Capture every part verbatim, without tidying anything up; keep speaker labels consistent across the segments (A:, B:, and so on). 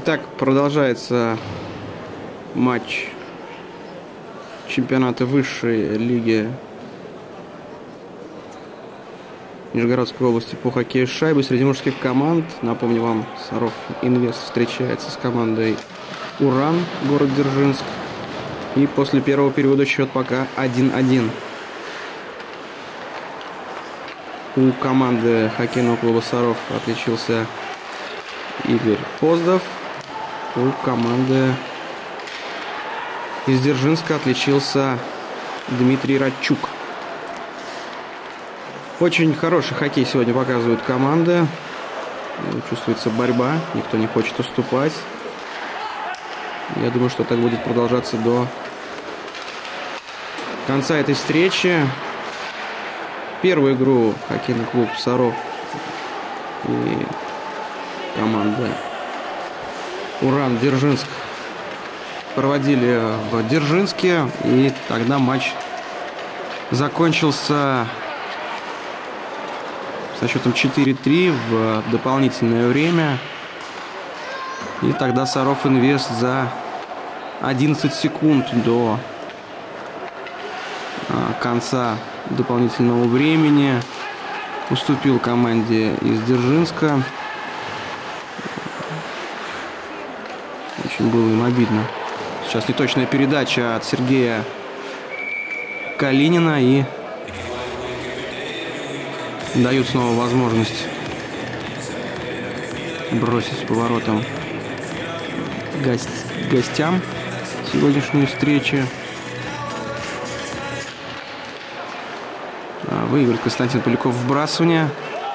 A: Итак, продолжается матч чемпионата высшей лиги Нижегородской области по хоккею с шайбой среди мужских команд. Напомню вам, Саров Инвест встречается с командой Уран, город Дзержинск. И после первого периода счет пока один-один. У команды хоккейного клуба Саров отличился Игорь Поздов. У команды из Дзержинска отличился Дмитрий Радчук. Очень хороший хоккей сегодня показывают команды. Чувствуется борьба, никто не хочет уступать. Я думаю, что так будет продолжаться до конца этой встречи. Первую игру хоккейный клуб Саров и команда Уран Дзержинск проводили в Дзержинске, и тогда матч закончился со счетом четыре-три в дополнительное время. И тогда Саров Инвест за одиннадцать секунд до конца дополнительного времени уступил команде из Дзержинска. Очень было им обидно. Сейчас неточная передача от Сергея Калинина, и дают снова возможность бросить поворотом гость, гостям сегодняшней встречи. Выиграет Константин Поляков вбрасывание.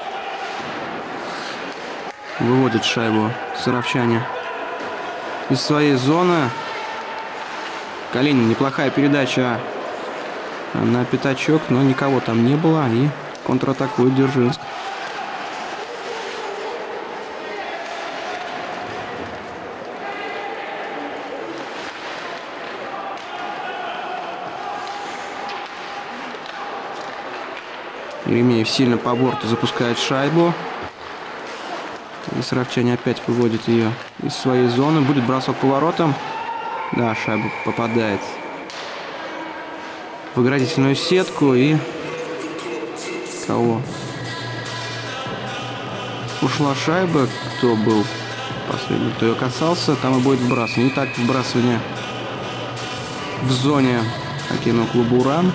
A: Выводит шайбу саровчане из своей зоны. Калинин, неплохая передача на пятачок, но никого там не было, и контратакует Дзержинск. Еремеев сильно по борту запускает шайбу. И саровчане опять выводят ее из своей зоны. Будет бросок поворотом. Да, шайба попадает в оградительную сетку. И кого? Ушла шайба. Кто был последний, кто ее касался, там и будет вбрасывание. Итак, вбрасывание в зоне хоккейного клуба «Уран».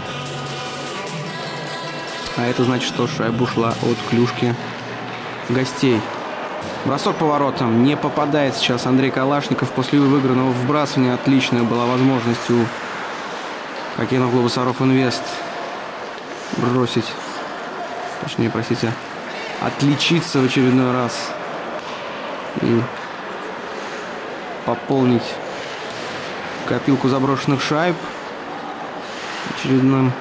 A: А это значит, что шайба ушла от клюшки гостей. Бросок поворотом. Не попадает сейчас Андрей Калашников после выигранного вбрасывания. Отличная была возможность у хоккейного клуба Саров Инвест бросить. Точнее, простите, отличиться в очередной раз. И пополнить копилку заброшенных шайб очередным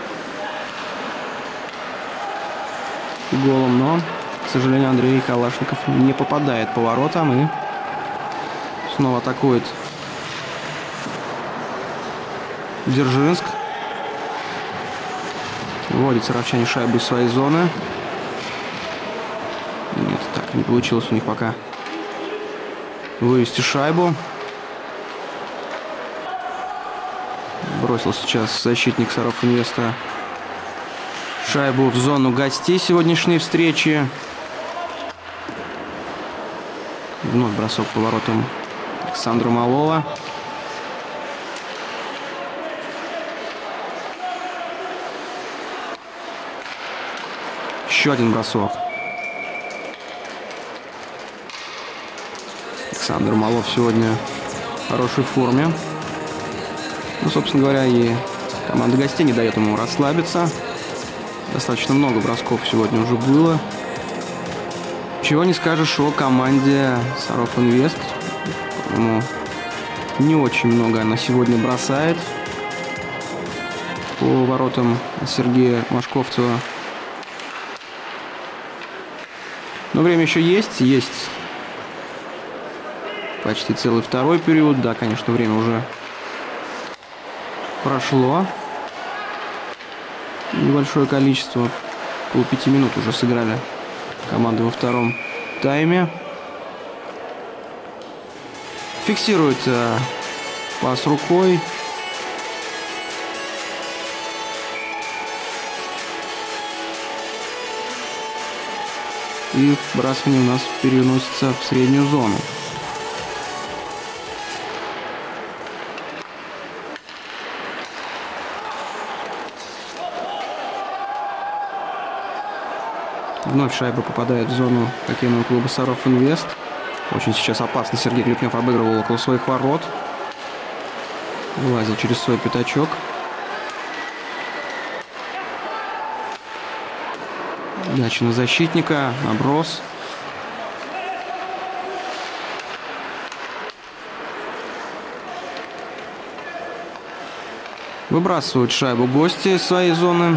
A: голом, но, к сожалению, Андрей Калашников не попадает поворотом и снова атакует Дзержинск. Вводит саровчане шайбу из своей зоны. Нет, так не получилось у них пока вывести шайбу. Бросил сейчас защитник Саров Инвеста шайбу в зону гостей сегодняшней встречи. Вновь бросок поворотом Александра Малова. Еще один бросок. Александр Малов сегодня в хорошей форме. Ну, собственно говоря, и команда гостей не дает ему расслабиться. Достаточно много бросков сегодня уже было. Чего не скажешь о команде Саров Инвест. По-моему, не очень много она сегодня бросает по воротам Сергея Машковцева. Но время еще есть. Есть почти целый второй период. Да, конечно, время уже прошло. Небольшое количество, около пяти минут уже сыграли команды во втором тайме. Фиксирует э, пас рукой. И вбрасывание у нас переносится в среднюю зону. Вновь шайба попадает в зону хоккейного клуба Саров Инвест. Очень сейчас опасно Сергей Клепнев обыгрывал около своих ворот. Вылазил через свой пятачок. Дача на защитника. Наброс. Выбрасывают шайбу гости из своей зоны.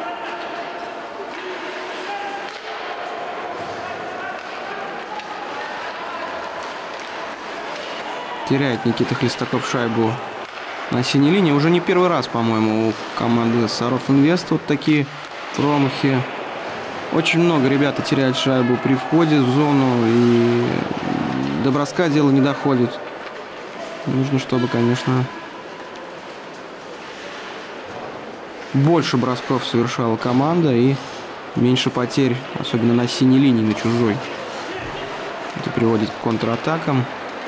A: Теряет Никита Хлестаков шайбу на синей линии. Уже не первый раз, по-моему, у команды Саров Инвест вот такие промахи. Очень много ребята теряют шайбу при входе в зону, и до броска дело не доходит. Нужно, чтобы, конечно, больше бросков совершала команда и меньше потерь, особенно на синей линии, на чужой. Это приводит к контратакам.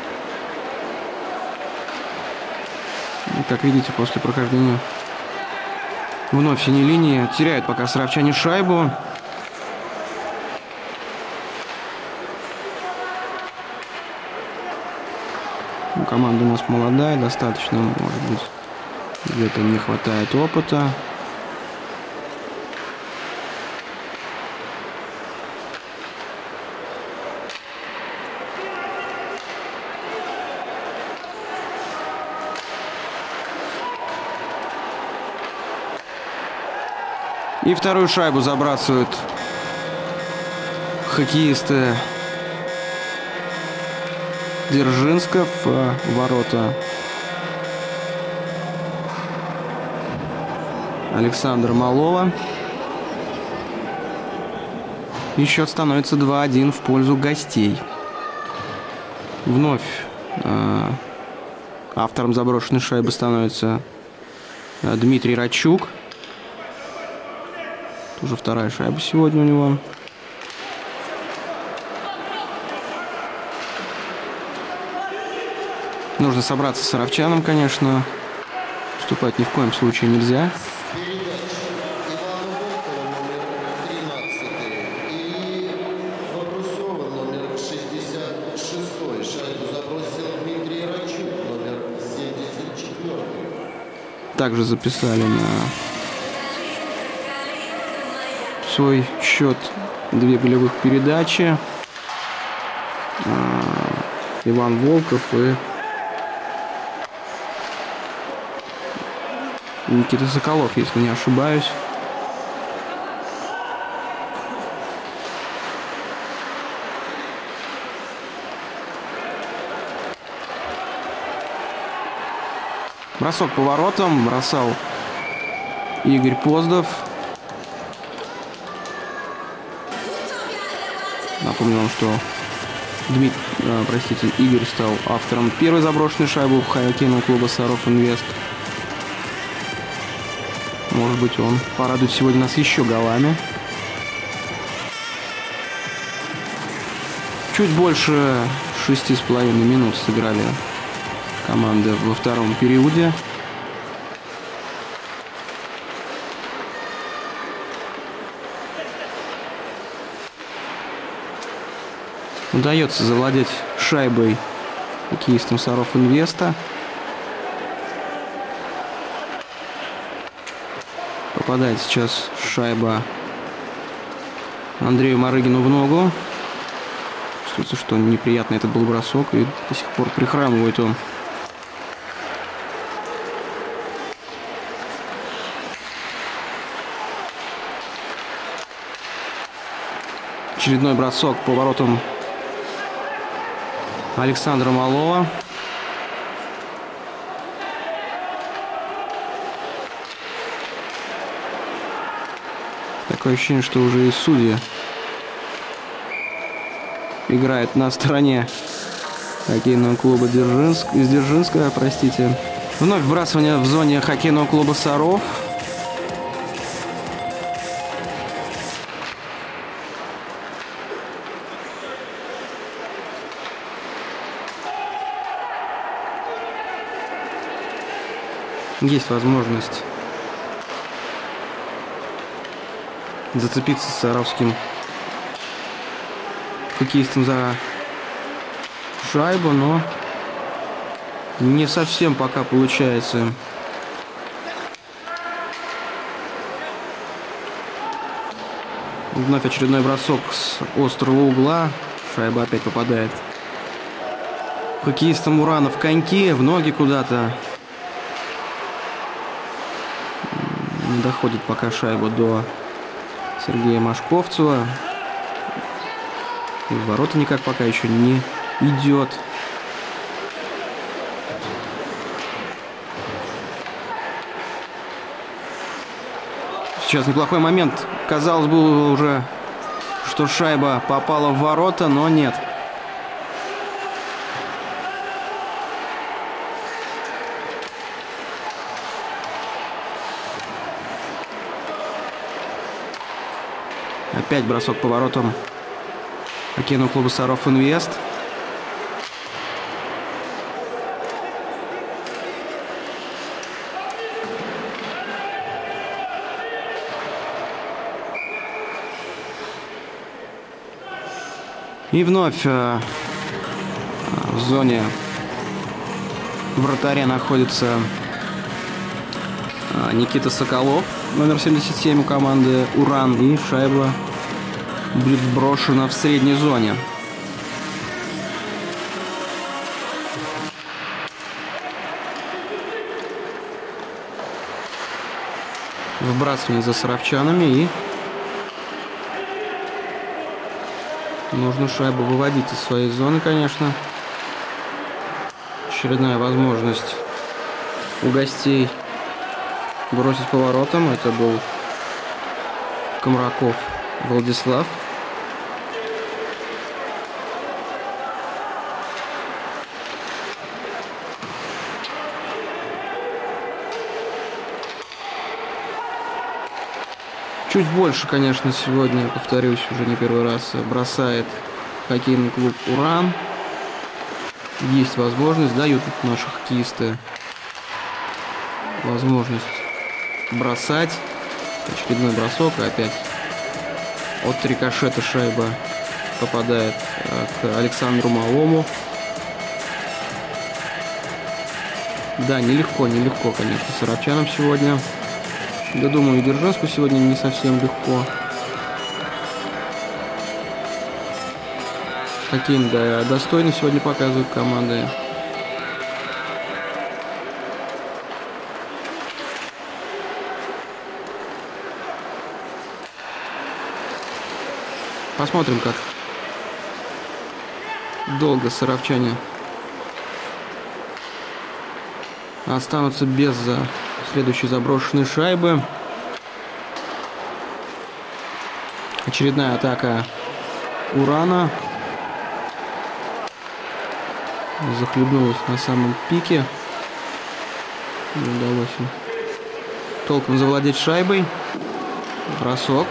A: Как видите, после прохождения вновь синей линии теряют пока саровчане шайбу. Команда у нас молодая, достаточно, может быть, где-то не хватает опыта. И вторую шайбу забрасывают хоккеисты Дзержинска в ворота Александра Малова. И счет становится два один в пользу гостей. Вновь э, автором заброшенной шайбы становится э, Дмитрий Рачук. Уже вторая шайба сегодня у него. Нужно собраться с саровчанам, конечно. Уступать ни в коем случае нельзя. Также записали на свой счет две голевых передачи. Иван Волков и Никита Соколов, если не ошибаюсь. Бросок по воротам бросал Игорь Поздов. Напомню вам, что Дмит... а, простите, Игорь стал автором первой заброшенной шайбы хоккейного клуба Саров Инвест. Может быть, он порадует сегодня нас еще голами. Чуть больше шести с половиной минут сыграли команды во втором периоде. Удается завладеть шайбой хоккеистам Саров Инвеста. Попадает сейчас шайба Андрею Марыгину в ногу. Чувствуется, что неприятный этот был бросок, и до сих пор прихрамывает он. Очередной бросок по воротам Александра Малова. Такое ощущение, что уже и судьи играют на стороне хоккейного клуба Дзержинск, из Дзержинска, простите. Вновь вбрасывание в зоне хоккейного клуба Саров. Есть возможность зацепиться с саровским хоккеистом за шайбу, но не совсем пока получается. Вновь очередной бросок с острого угла. Шайба опять попадает хоккеистам Урана в коньки, в ноги куда-то. Не доходит пока шайба до Сергея Машковцева. И в ворота никак пока еще не идет. Сейчас неплохой момент. Казалось бы уже, что шайба попала в ворота, но нет. Опять бросок по воротам хоккейного клуба Саров Инвест. И вновь э, в зоне вратаря находится э, Никита Соколов, номер семьдесят семь у команды Уран. И шайба будет брошена в средней зоне. Вбрасывание за саровчанами, и нужно шайбу выводить из своей зоны, конечно. Очередная возможность у гостей бросить по воротам. Это был Комраков Владислав. Чуть больше, конечно, сегодня, повторюсь, уже не первый раз, бросает хоккейный клуб Уран. Есть возможность, дают наши хоккеисты возможность бросать. Очередной бросок, и опять от рикошета шайба попадает к Александру Малому. Да, нелегко, нелегко, конечно, саровчанам сегодня. Я думаю, и Дзержинску сегодня не совсем легко. Хоккей, да, достойно сегодня показывают команды. Посмотрим, как долго саровчане останутся без за следующей заброшенной шайбы. Очередная атака Урана. Захлебнулась на самом пике. Не удалось им толком завладеть шайбой. Бросок.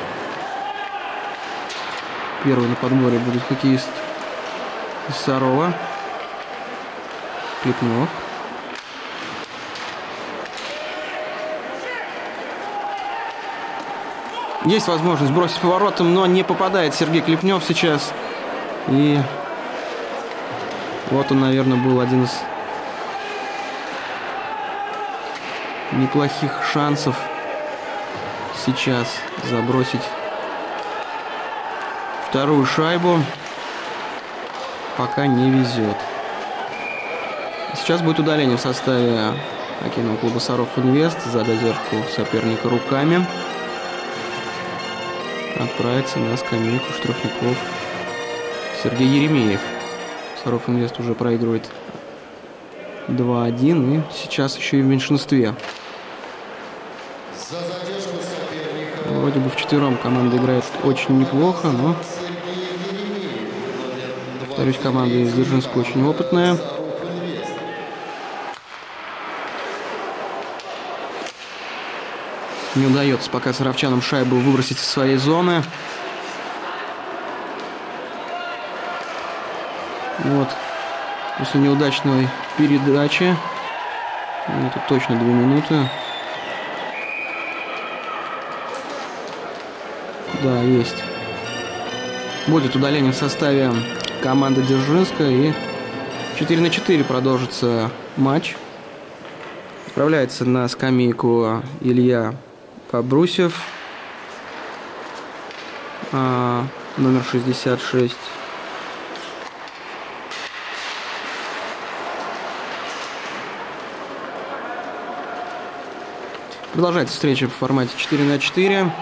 A: Первый на подборе будет хоккеист из Сарова. Клепнев. Есть возможность бросить поворотом, но не попадает Сергей Клепнев сейчас. И вот он, наверное, был один из неплохих шансов сейчас забросить вторую шайбу. Пока не везет. Сейчас будет удаление в составе хоккейного клуба Саров Инвест за задержку соперника руками. Отправится на скамейку штрафников Сергей Еремеев. Саров Инвест уже проигрывает два один, и сейчас еще и в меньшинстве. Вроде бы вчетвером команда играет очень неплохо, но Повторюсь, команда из Дзержинска очень опытная. Не удается пока саровчанам шайбу выбросить из своей зоны. Вот. После неудачной передачи. Это точно две минуты. Да, есть. Будет удаление в составе команды Дзержинска. И четыре на четыре продолжится матч. Отправляется на скамейку Илья Побрусев. А, номер шестьдесят шесть. Продолжается встреча в формате четыре на четыре.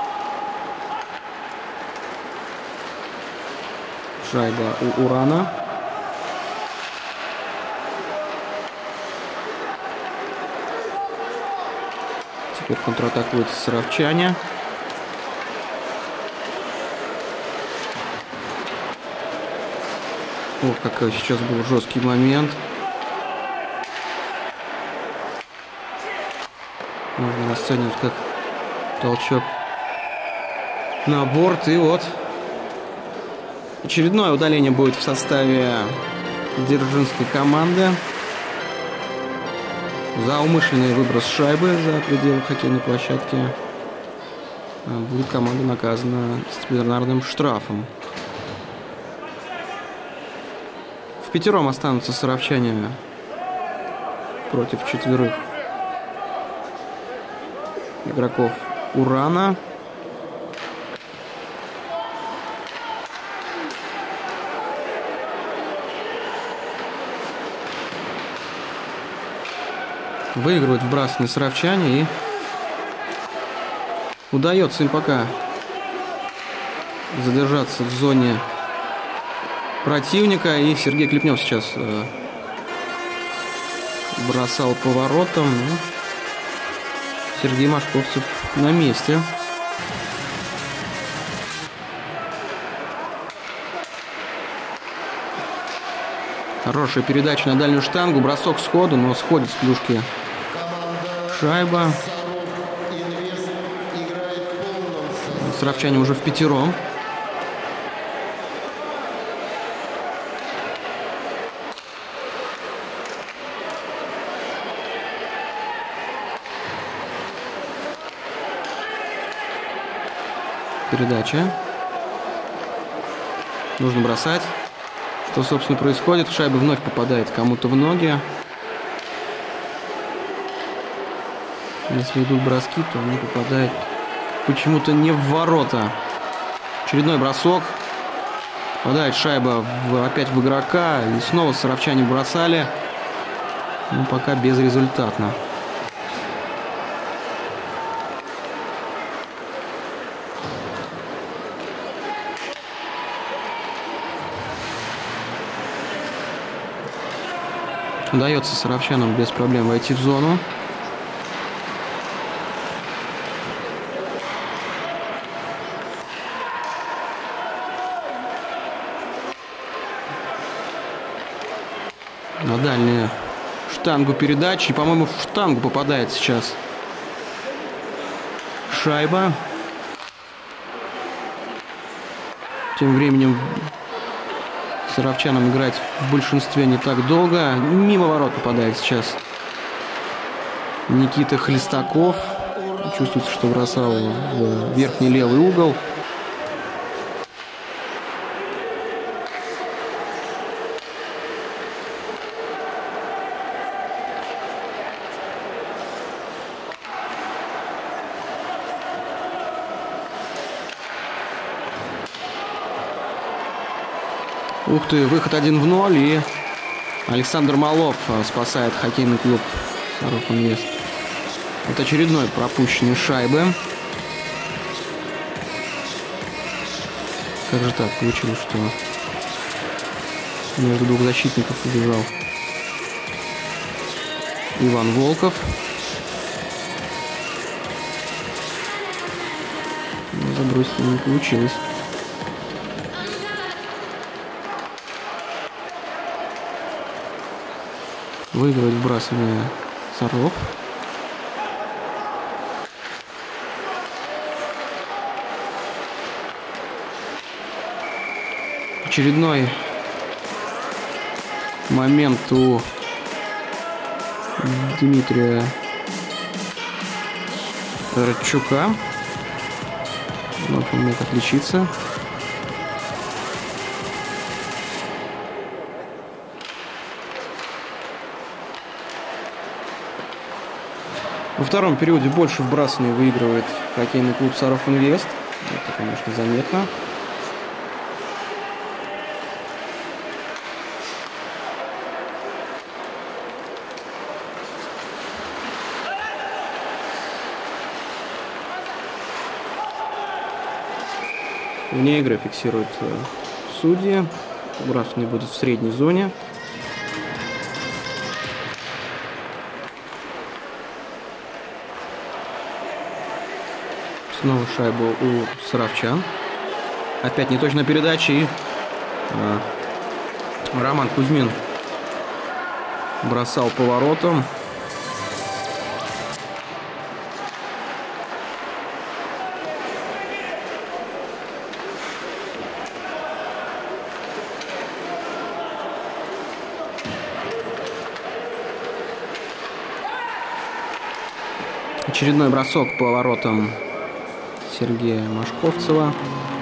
A: Шайба у Урана. Теперь контратакуют саровчане. Ох, какой сейчас был жесткий момент. Можно расценивать как толчок на борт. И вот очередное удаление будет в составе дзержинской команды. За умышленный выброс шайбы за пределы хоккейной площадки будет команда наказана дисциплинарным штрафом. В пятером останутся саровчане против четверых игроков Урана. Выигрывают вбрасывание саровчане, и удается им пока задержаться в зоне противника. И Сергей Клепнев сейчас э, бросал поворотом. Ну, Сергей Машковцев на месте. Хорошая передача на дальнюю штангу. Бросок сходу, но сходит с клюшки шайба. Саровчане уже в пятером. Передача. Нужно бросать. Что, собственно, происходит? Шайба вновь попадает кому-то в ноги. Если идут броски, то они попадают почему-то не в ворота. Очередной бросок. Попадает шайба в, опять в игрока. И снова саровчане бросали. Но пока безрезультатно. Удается саровчанам без проблем войти в зону. На дальнюю штангу передачи. По-моему, в штангу попадает сейчас шайба. Тем временем саровчанам играть в большинстве не так долго. Мимо ворот попадает сейчас Никита Хлестаков. Чувствуется, что бросал в верхний левый угол. Ух ты, выход один в ноль, и Александр Малов спасает хоккейный клуб Саров Инвест от очередной пропущенной шайбы. Как же так получилось, что между двух защитников убежал Иван Волков. Но забросить не получилось. Выигрывает вбрасывание Саров. Очередной момент у Дмитрия Радчука. Вновь он мог отличиться. Во втором периоде больше вбрасываний выигрывает хоккейный клуб Саров Инвест. Это, конечно, заметно. Вне игры фиксируют судьи. Вбрасывание будет в средней зоне. Снова шайбу у саровчан. Опять неточная передача. И а, Роман Кузьмин бросал поворотом. Очередной бросок по воротам Сергея Машковцева.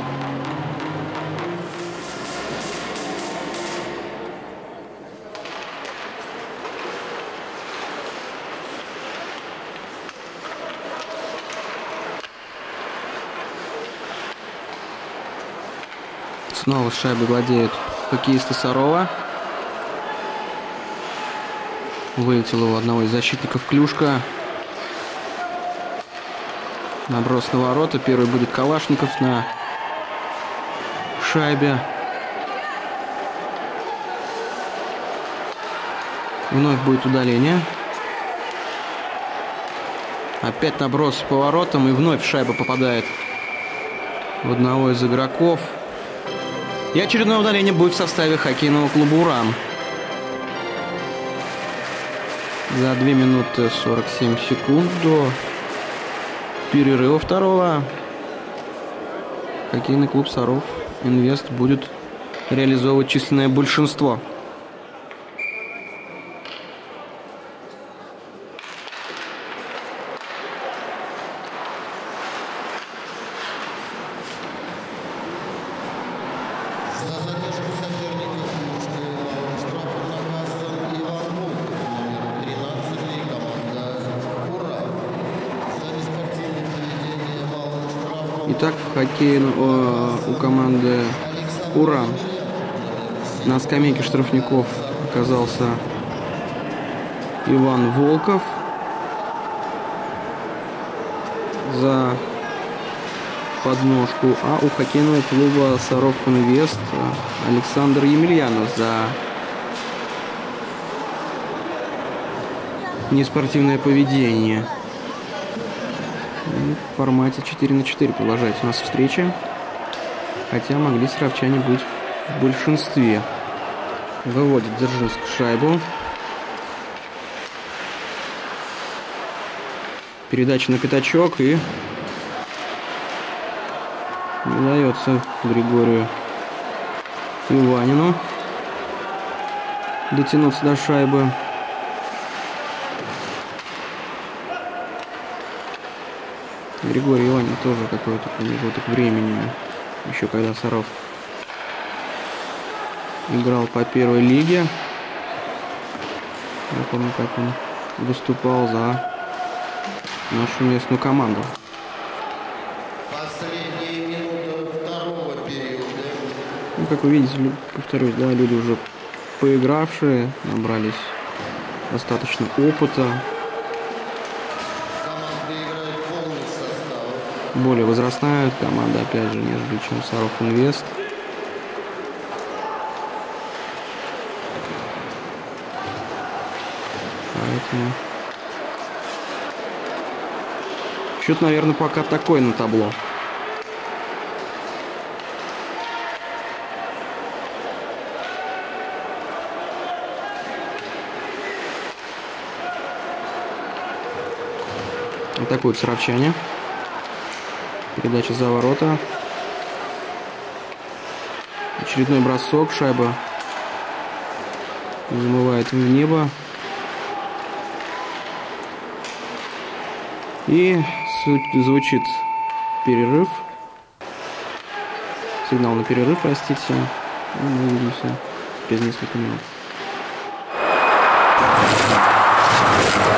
A: Снова шайбой владеют хоккеисты Сарова. Вылетел у одного из защитников клюшка. Наброс на ворота. Первый будет Калашников на шайбе. Вновь будет удаление. Опять наброс с поворотом. И вновь шайба попадает в одного из игроков. И очередное удаление будет в составе хоккейного клуба «Уран». За две минуты сорок семь секунд до перерыва второго хоккейный клуб Саров Инвест будет реализовывать численное большинство. Итак, в хоккее у команды «Уран» на скамейке штрафников оказался Иван Волков. За подножку. А у хоккейного клуба Саров Инвест Александр Емельянов за неспортивное поведение. В формате четыре на четыре продолжается у нас встреча. Хотя могли саровчане быть в большинстве. Выводит Дзержинск шайбу. Передача на пятачок. И не удается Григорию Иванину дотянуться до шайбы. Григорий Иванин тоже какой-то промежуток времени, еще когда Саров играл по первой лиге. Я помню, как он выступал за нашу местную команду.
B: Последние минуты второго периода.
A: Ну, как вы видите, повторюсь, да, люди уже поигравшие, набрались достаточно опыта. Более возрастная команда, опять же, нежели чем Саров Инвест. Поэтому счет, наверное, пока такой на табло. Атакуют саровчане. Передача за ворота. Очередной бросок. Шайба взмывает в небо. И звучит перерыв. Сигнал на перерыв, простите. И мы увидимся через несколько минут.